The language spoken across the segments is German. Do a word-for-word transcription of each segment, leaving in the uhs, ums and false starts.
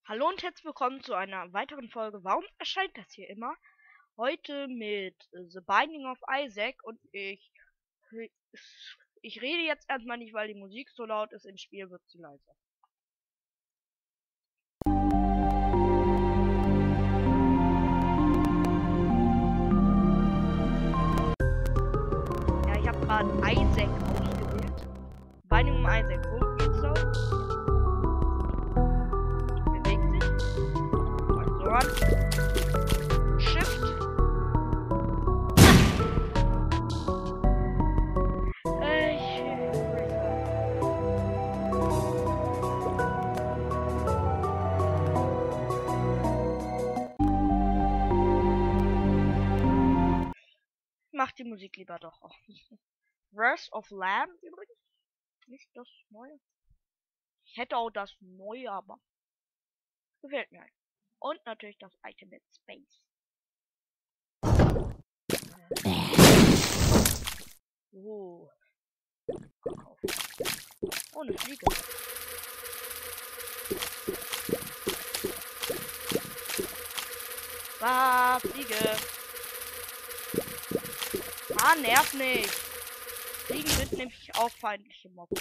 Hallo und herzlich willkommen zu einer weiteren Folge. Warum erscheint das hier immer? Heute mit äh, The Binding of Isaac und ich ich rede jetzt erstmal nicht, weil die Musik so laut ist. Im Spiel wird sie leiser. Ja, ich habe gerade Isaac ausgewählt. Binding of Isaac. Wo geht's da? Bewegt sich. Mal so an. Mach die Musik lieber doch auch. Wrath of Lamb übrigens. Nicht das neue. Ich hätte auch das neue, aber gefällt mir. Und natürlich das Item mit Space. Oh. Oh, eine Fliege. Ah, Fliege. Ah, nerv nicht. Fliegen sind nämlich auch feindliche Mobs.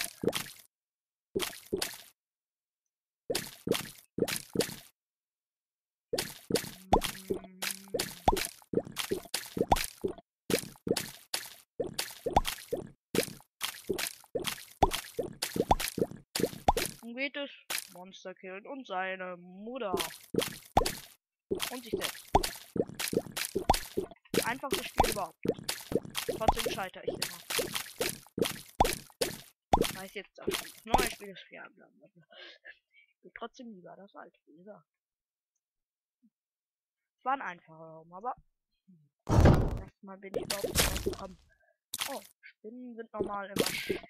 Nun geht es. Monster killen und seine Mutter. Und sich selbst. Einfachstes Spiel überhaupt. Trotzdem scheitere ich immer. Weiß jetzt auch schon. Das neue Spiel ist ja blablabla. Ich will trotzdem lieber das alte, wie gesagt. Es war ein einfacher Raum, aber erstmal bin ich überhaupt nicht gekommen. Oh, Spinnen sind normal immer scheiße.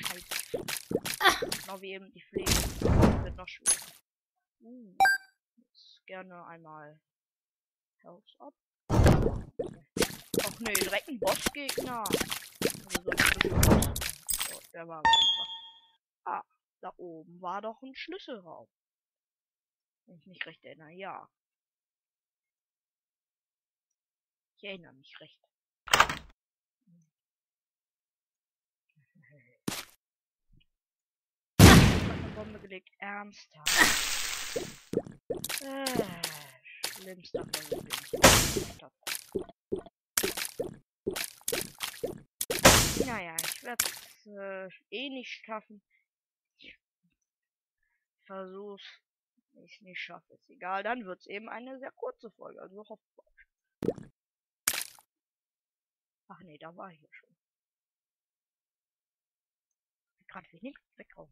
Genau wie eben die Fliegen. Wird noch schwerer. Uh, jetzt gerne einmal Health up. Ach nee, direkt ein Bossgegner. Also so ein Boss. So, der war aber einfach. Ah, da oben war doch ein Schlüsselraum. Wenn ich mich recht erinnere, ja. Ich erinnere mich recht. Eine Bombe gelegt, ernsthaft. Äh, schlimmster Versuch, den ich gemacht habe. Naja, ich werde es äh, eh nicht schaffen. Ich versuch's. Wenn ich es nicht schaffe, ist egal. Dann wird es eben eine sehr kurze Folge. Also hoffe. Ach nee, da war ich ja schon. Gerade wenig wegraum.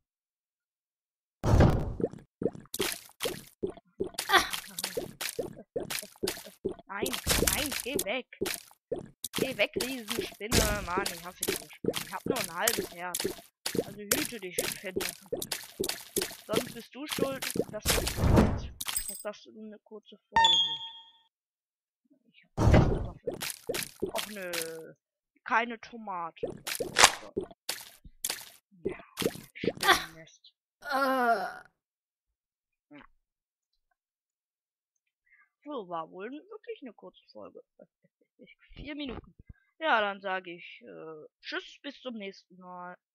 Nein, nein, geh weg. Geh weg, Riesenspinne. Mann, ich hasse diese Spinne. Ich hab nur ein halbes Herz. Also hüte dich, Spinne. Sonst bist du schuld, dass, dass das eine kurze Folge wird. Ich hab beste Waffe. Och nö. Keine Tomate. So. Ja, Spinnennest. Uh. So, war wohl wirklich eine kurze Folge. Vier Minuten. Ja, dann sage ich äh, tschüss, bis zum nächsten Mal.